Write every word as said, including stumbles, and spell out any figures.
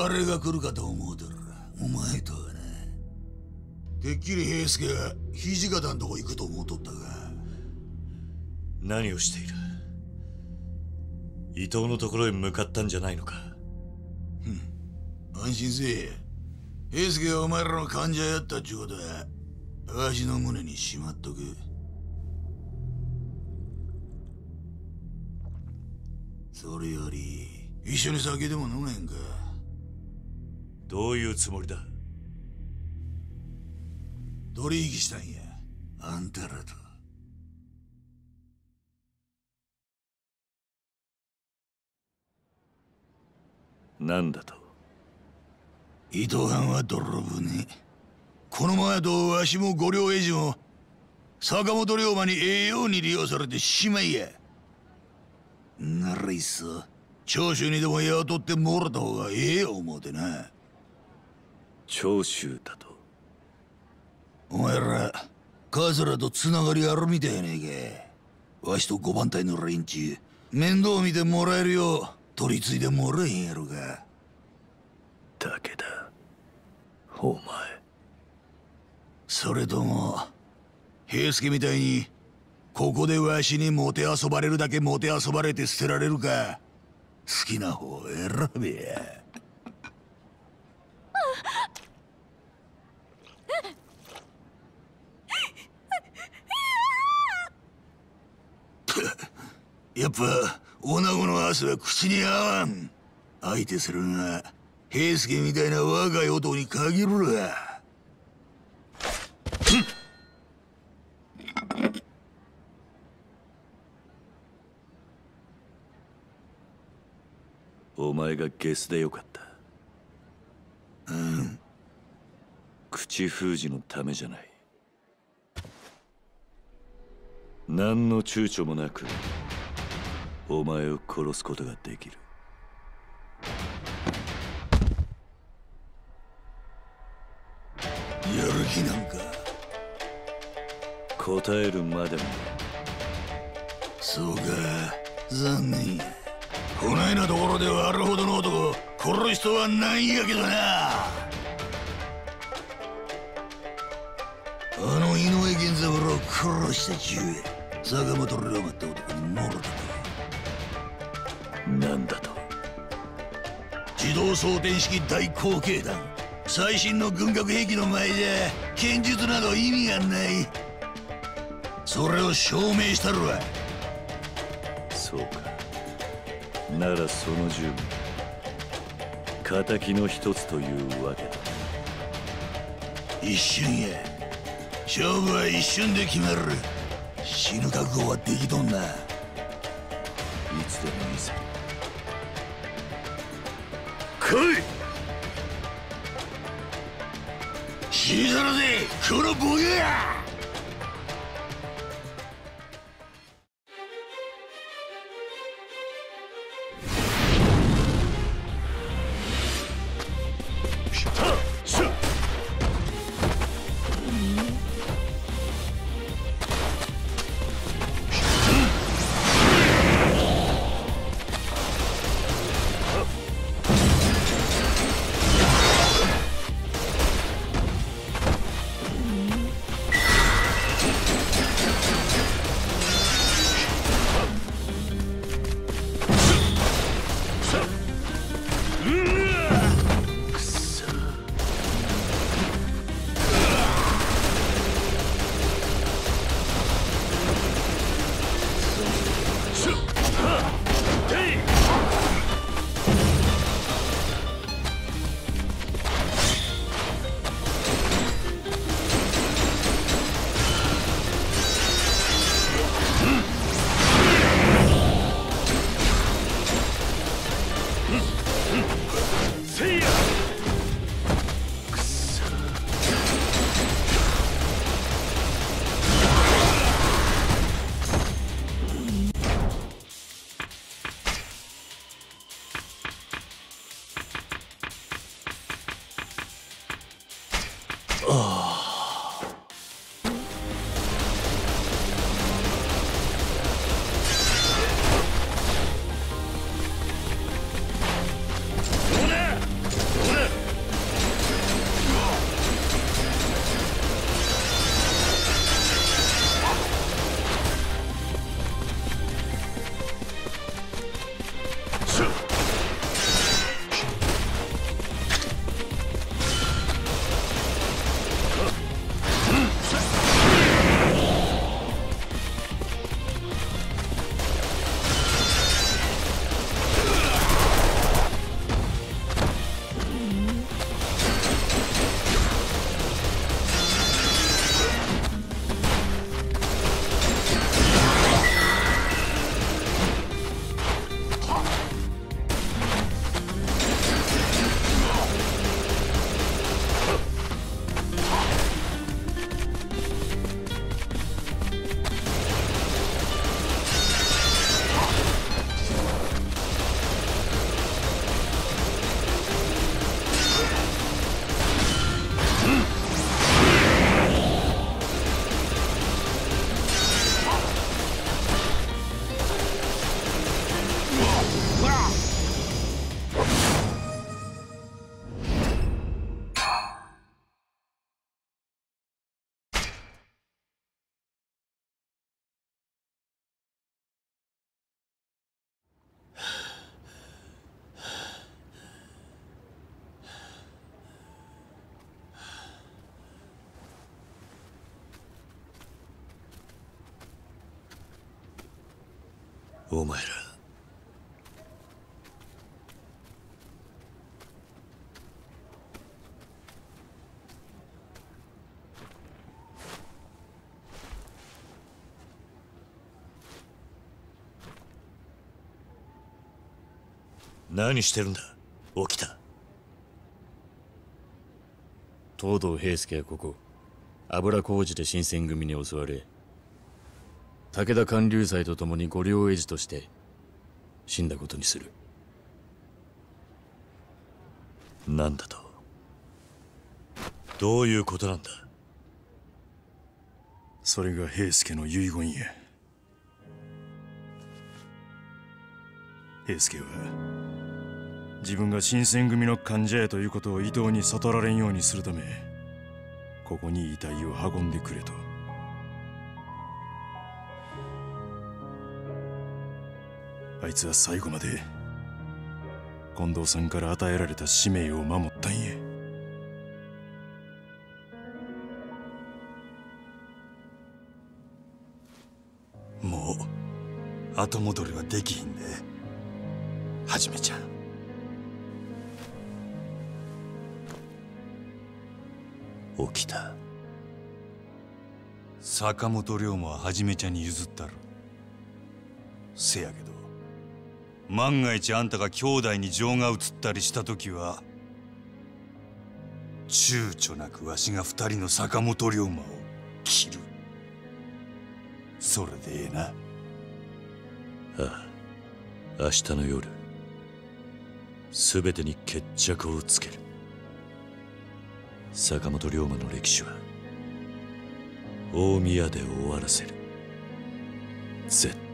誰が来るかと思うとる。お前とはな。てっきり平助が土方んとこ行くと思うとったが。 何をしている？伊藤のところへ向かったんじゃないのか？ ふん、安心せえ。平助がお前らの患者やったっちゅうことはわしの胸にしまっとく。それより一緒に酒でも飲めんか？ どういうつもりだ？ 取引したんや、あんたらと。 なんだと？ 伊藤藩は泥船。このままやとわしも五両英二も坂本龍馬にええように利用されてしまいや。ならいっそ長州にでも雇ってもらった方がええよ思うてな。 長州だと？ お前らカズラとつながりあるみたいやねえか。わしと五番隊の連中面倒見てもらえるよう取り継いでもらえへんやろか。 武田、お前。 それとも平助みたいにここでわしにもてあそばれるだけもてあそばれて捨てられるか。好きな方を選べや。やっぱ女子の汗は口に合わん。相手するのは平助みたいな若い男に限るわ。 お前がゲスでよかった。 うん。 口封じのためじゃない。何の躊躇もなくお前を殺すことができる。 やる気なんか？ 答えるまでも。 そうか、残念や。こないなところで割るほどの男殺す人はないんやけどな。あの井上源三郎を殺したちゅう坂本龍馬って男にもろたで。 なんだと？ 自動装填式大口径弾。最新の軍拡兵器の前じゃ剣術など意味がない。それを証明したるわ。 そうか。ならその十分敵の一つというわけだ。 一瞬や。勝負は一瞬で決まる。死ぬ覚悟はできとんな。いつでもいいぜ。来い！死ぬぞこのボケが！ お前ら何してるんだ起きた。 東堂平助はここ油小路で新選組に襲われ、武田観柳斎と共に御領絵師として死んだことにする。 なんだと？どういうことなんだ？ それが平助の遺言や。平助は自分が新選組の患者やということを伊藤に悟られんようにするため、ここに遺体を運んでくれと。あいつは最後まで近藤さんから与えられた使命を守ったんや。もう後戻りはできひんで、はじめちゃん。 起きた。 坂本龍馬ははじめちゃんに譲ったる。せやけど万が一あんたが兄弟に情が移ったりした時は、躊躇なくわしが二人の坂本龍馬を切る。それでええな。 ああ、明日の夜全てに決着をつける。坂本龍馬の歴史は大宮で終わらせる。絶対。